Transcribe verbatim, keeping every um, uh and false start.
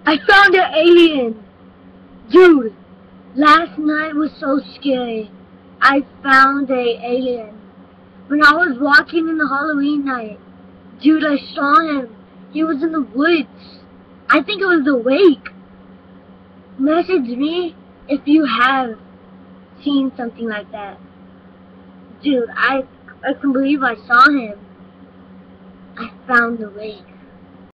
I found an alien! Dude, last night was so scary. I found a alien. When I was walking in the Halloween night, dude, I saw him. He was in the woods. I think it was the wake. Message me if you have seen something like that. Dude, I, I can't believe I saw him. I found the wake.